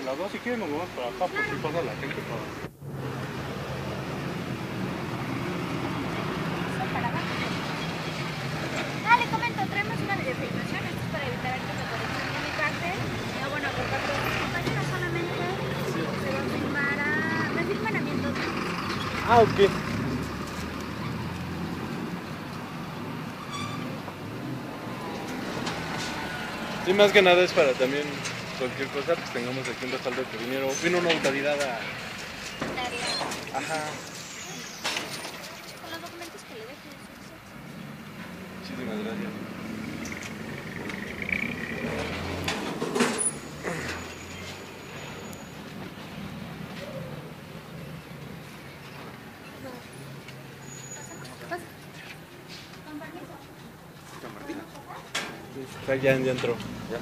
en la 2, si quieren nos vamos para acá, por si pasa la gente para... Le comento, traemos una videofilmación, esto es para evitar actos de corrupción de mi parte. No, bueno, por parte de mis compañeros solamente se va a filmar me filman a mí entonces. Ah, ok. Sí, más que nada es para también cualquier cosa, pues tengamos aquí un respaldo que vino una autoridad a... Ajá. Con los documentos que le dejen. Muchísimas gracias. Ya entró. Ya.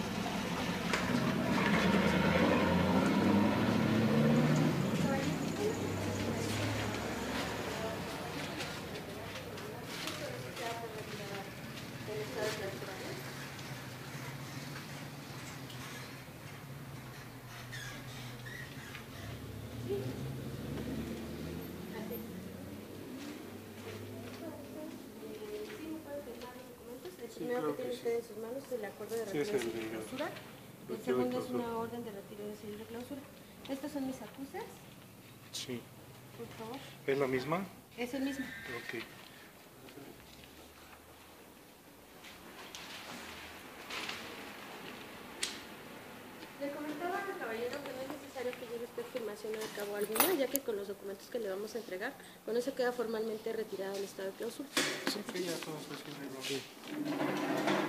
El primero que tiene usted en sus manos es el acuerdo de retiro de civil de clausura. El segundo es una orden de retiro de civil de clausura. Estos son mis acusas. Sí. Por favor. ¿Es la misma? Es el mismo. Ok. Le comentaba al caballero que no es necesario que lleve usted firmación a cabo alguna, ya que con los documentos que le vamos a entregar, con eso queda formalmente retirado el estado de clausura. Sí, ya todo eso sí.